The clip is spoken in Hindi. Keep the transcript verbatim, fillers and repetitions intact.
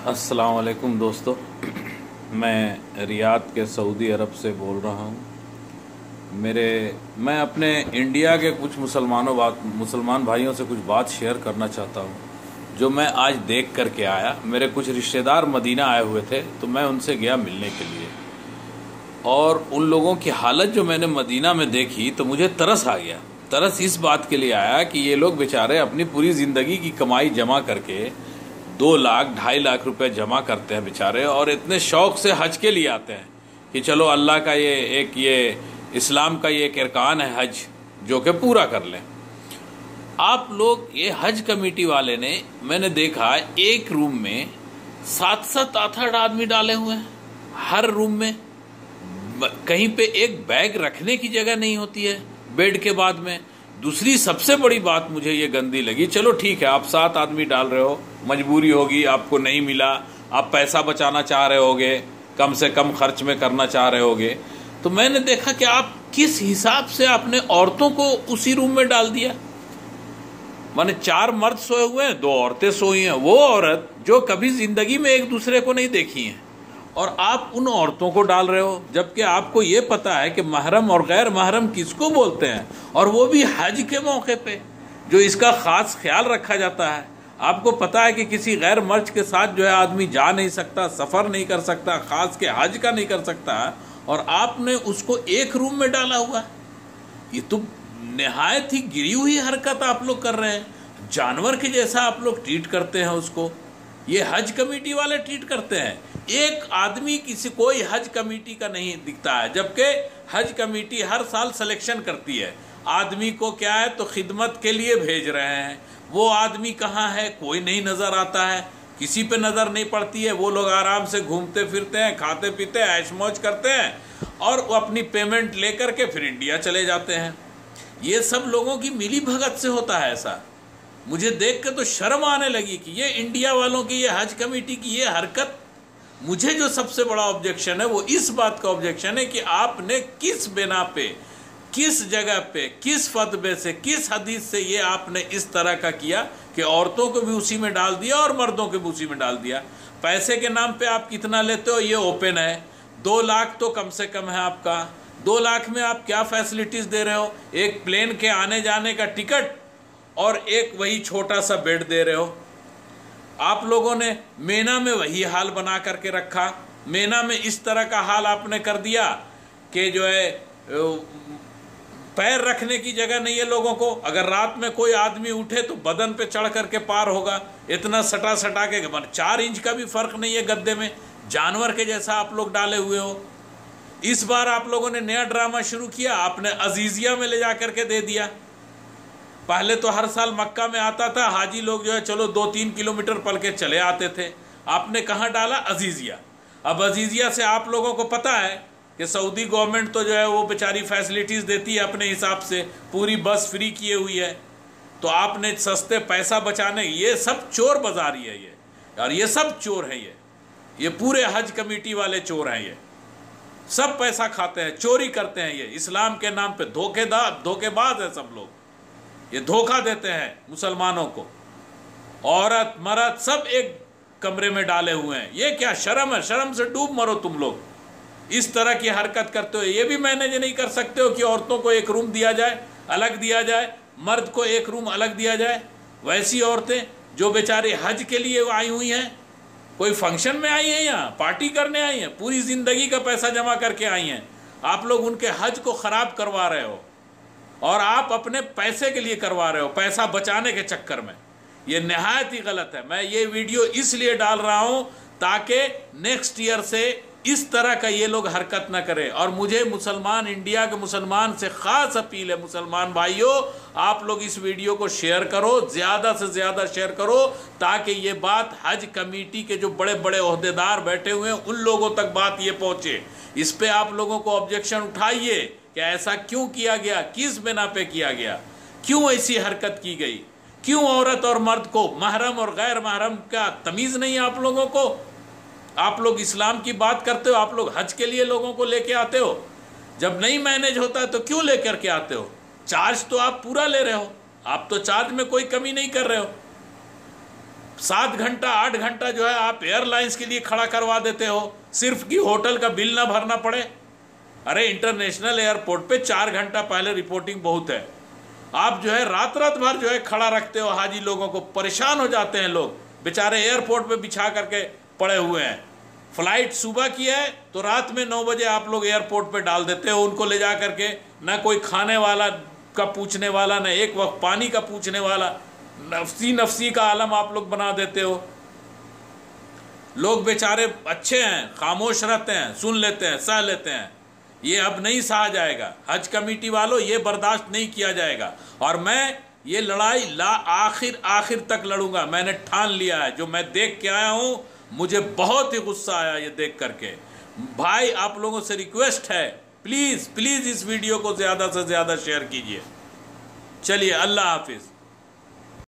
अस्सलाम वालेकुम दोस्तों। मैं रियाद के सऊदी अरब से बोल रहा हूँ। मेरे मैं अपने इंडिया के कुछ मुसलमानों बात मुसलमान भाइयों से कुछ बात शेयर करना चाहता हूँ जो मैं आज देख करके आया। मेरे कुछ रिश्तेदार मदीना आए हुए थे तो मैं उनसे गया मिलने के लिए, और उन लोगों की हालत जो मैंने मदीना में देखी तो मुझे तरस आ गया। तरस इस बात के लिए आया कि ये लोग बेचारे अपनी पूरी ज़िंदगी की कमाई जमा करके दो लाख ढाई लाख रुपए जमा करते हैं बेचारे, और इतने शौक से हज के लिए आते हैं कि चलो अल्लाह का ये एक ये इस्लाम का ये एक इरकान है हज, जो कि पूरा कर लें। आप लोग ये हज कमेटी वाले ने, मैंने देखा एक रूम में सात सात आठ आठ आदमी डाले हुए हैं। हर रूम में कहीं पे एक बैग रखने की जगह नहीं होती है बेड के बाद में। दूसरी सबसे बड़ी बात मुझे ये गंदी लगी, चलो ठीक है आप सात आदमी डाल रहे हो, मजबूरी होगी, आपको नहीं मिला, आप पैसा बचाना चाह रहे होगे, कम से कम खर्च में करना चाह रहे होगे, तो मैंने देखा कि आप किस हिसाब से आपने औरतों को उसी रूम में डाल दिया। माने चार मर्द सोए हुए हैं, दो औरतें सोई हैं। वो औरत जो कभी जिंदगी में एक दूसरे को नहीं देखी हैं, और आप उन औरतों को डाल रहे हो, जबकि आपको ये पता है कि महरम और गैर महरम किसको बोलते हैं, और वो भी हज के मौके पे जो इसका खास ख्याल रखा जाता है। आपको पता है कि किसी गैर मर्द के साथ जो है आदमी जा नहीं सकता, सफ़र नहीं कर सकता, खास के हज का नहीं कर सकता, और आपने उसको एक रूम में डाला हुआ। ये तो निहायत ही गिरी हुई हरकत आप लोग कर रहे हैं। जानवर के जैसा आप लोग ट्रीट करते हैं उसको। ये हज कमेटी वाले ट्रीट करते हैं। एक आदमी किसी कोई हज कमेटी का नहीं दिखता है, जबकि हज कमेटी हर साल सिलेक्शन करती है। आदमी को क्या है तो खिदमत के लिए भेज रहे हैं, वो आदमी कहाँ है कोई नहीं नज़र आता है, किसी पे नज़र नहीं पड़ती है। वो लोग आराम से घूमते फिरते हैं, खाते पीते हैं, ऐश मौज करते हैं, और वो अपनी पेमेंट लेकर के फिर इंडिया चले जाते हैं। ये सब लोगों की मिली भगत से होता है ऐसा। मुझे देख के तो शर्म आने लगी कि ये इंडिया वालों की, ये हज कमेटी की ये हरकत। मुझे जो सबसे बड़ा ऑब्जेक्शन है वो इस बात का ऑब्जेक्शन है कि आपने किस बिना पे, किस जगह पे, किस फतवे से, किस हदीस से ये आपने इस तरह का किया कि औरतों को भी उसी में डाल दिया और मर्दों को भी उसी में डाल दिया। पैसे के नाम पे आप कितना लेते हो ये ओपन है। दो लाख तो कम से कम है आपका। दो लाख में आप क्या फैसिलिटीज दे रहे हो? एक प्लेन के आने जाने का टिकट और एक वही छोटा सा बेड दे रहे हो। आप लोगों ने मेना में वही हाल बना करके रखा। मेना में इस तरह का हाल आपने कर दिया कि जो है पैर रखने की जगह नहीं है लोगों को। अगर रात में कोई आदमी उठे तो बदन पे चढ़ करके पार होगा। इतना सटा सटा के चार इंच का भी फर्क नहीं है गद्दे में। जानवर के जैसा आप लोग डाले हुए हो। इस बार आप लोगों ने नया ड्रामा शुरू किया, आपने अजीजिया में ले जा करके दे दिया। पहले तो हर साल मक्का में आता था हाजी लोग, जो है चलो दो तीन किलोमीटर पल के चले आते थे। आपने कहाँ डाला? अजीजिया। अब अजीजिया से आप लोगों को पता है कि सऊदी गवर्नमेंट तो जो है वो बेचारी फैसिलिटीज़ देती है अपने हिसाब से, पूरी बस फ्री किए हुई है। तो आपने सस्ते पैसा बचाने, ये सब चोर बाजारी है ये, और ये सब चोर हैं। ये ये पूरे हज कमेटी वाले चोर हैं। ये सब पैसा खाते हैं, चोरी करते हैं। ये इस्लाम के नाम पे धोखेदार धोखेबाज है सब लोग। ये धोखा देते हैं मुसलमानों को। औरत मर्द सब एक कमरे में डाले हुए हैं। ये क्या शर्म है? शर्म से डूब मरो तुम लोग। इस तरह की हरकत करते हो। ये भी मैनेज नहीं कर सकते हो कि औरतों को एक रूम दिया जाए, अलग दिया जाए, मर्द को एक रूम अलग दिया जाए। वैसी औरतें जो बेचारे हज के लिए आई हुई हैं, कोई फंक्शन में आई हैं, यहाँ पार्टी करने आई हैं, पूरी जिंदगी का पैसा जमा करके आई हैं, आप लोग उनके हज को खराब करवा रहे हो। और आप अपने पैसे के लिए करवा रहे हो, पैसा बचाने के चक्कर में। ये निहायत ही गलत है। मैं ये वीडियो इसलिए डाल रहा हूं ताकि नेक्स्ट ईयर से इस तरह का ये लोग हरकत ना करें। और मुझे मुसलमान, इंडिया के मुसलमान से ख़ास अपील है, मुसलमान भाइयों आप लोग इस वीडियो को शेयर करो, ज़्यादा से ज़्यादा शेयर करो, ताकि ये बात हज कमेटी के जो बड़े बड़े ओहदेदार बैठे हुए हैं उन लोगों तक बात ये पहुँचे। इस पर आप लोगों को ऑब्जेक्शन उठाइए कि ऐसा क्यों किया गया, किस बिना पे किया गया, क्यों ऐसी हरकत की गई, क्यों औरत और मर्द को, महरम और गैर महरम का तमीज़ नहीं है आप लोगों को। आप लोग इस्लाम की बात करते हो, आप लोग हज के लिए लोगों को लेके आते हो। जब नहीं मैनेज होता है तो क्यों लेकर के आते हो? चार्ज तो आप पूरा ले रहे हो, आप तो चार्ज में कोई कमी नहीं कर रहे हो। सात घंटा आठ घंटा जो है आप एयरलाइंस के लिए खड़ा करवा देते हो सिर्फ कि होटल का बिल ना भरना पड़े। अरे इंटरनेशनल एयरपोर्ट पे चार घंटा पहले रिपोर्टिंग बहुत है, आप जो है रात रात भर जो है खड़ा रखते हो हाजी लोगों को, परेशान हो जाते हैं लोग बेचारे एयरपोर्ट पे बिछा करके पड़े हुए हैं। फ्लाइट सुबह की है तो रात में नौ बजे आप लोग एयरपोर्ट पे डाल देते हो उनको ले जा करके, ना कोई खाने वाला का पूछने वाला, ना एक वक्त पानी का पूछने वाला, नफसी नफसी का आलम आप लोग बना देते हो। लोग बेचारे अच्छे हैं, खामोश रहते हैं, सुन लेते हैं, सह लेते हैं। ये अब नहीं सहा जाएगा। हज कमेटी वालों, ये बर्दाश्त नहीं किया जाएगा और मैं ये लड़ाई ला आखिर आखिर तक लड़ूंगा। मैंने ठान लिया है। जो मैं देख के आया हूं, मुझे बहुत ही गुस्सा आया ये देख करके। भाई आप लोगों से रिक्वेस्ट है, प्लीज प्लीज इस वीडियो को ज्यादा से ज्यादा शेयर कीजिए। चलिए, अल्लाह हाफिज।